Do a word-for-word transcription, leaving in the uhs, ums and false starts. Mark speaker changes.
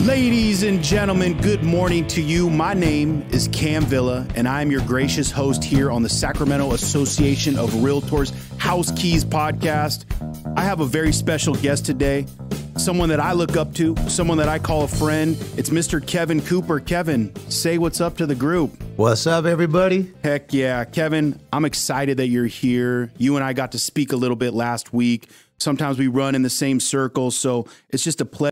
Speaker 1: Ladies and gentlemen, good morning to you. My name is Cam Villa, and I am your gracious host here on the Sacramento Association of Realtors HouseKeys podcast. I have a very special guest today, someone that I look up to, someone that I call a friend. It's Mister Kevin Cooper. Kevin, say what's up to the group.
Speaker 2: What's up, everybody?
Speaker 1: Heck yeah. Kevin, I'm excited that you're here. You and I got to speak a little bit last week. Sometimes we run in the same circles, so it's just a pleasure